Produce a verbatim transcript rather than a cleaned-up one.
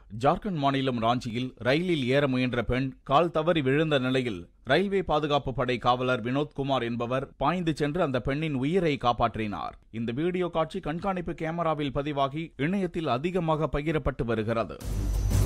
ஜார்க்கண்ட் மாநிலம் ராஞ்சியில் ரயிலில் ஏற முயன்ற பெண் கால் தவறி விழுந்த நிலையில் ரயில்வே பாதுகாப்பு படை காவலர் வினோத்குமார் என்பவர் பாய்ந்து சென்று அந்த பெண்ணின் உயிரை காப்பாற்றினார். இந்த வீடியோ காட்சி கண்காணிப்பு கேமராவில் பதிவாகி இணையத்தில் அதிகமாக பகிரப்பட்டு வருகிறது.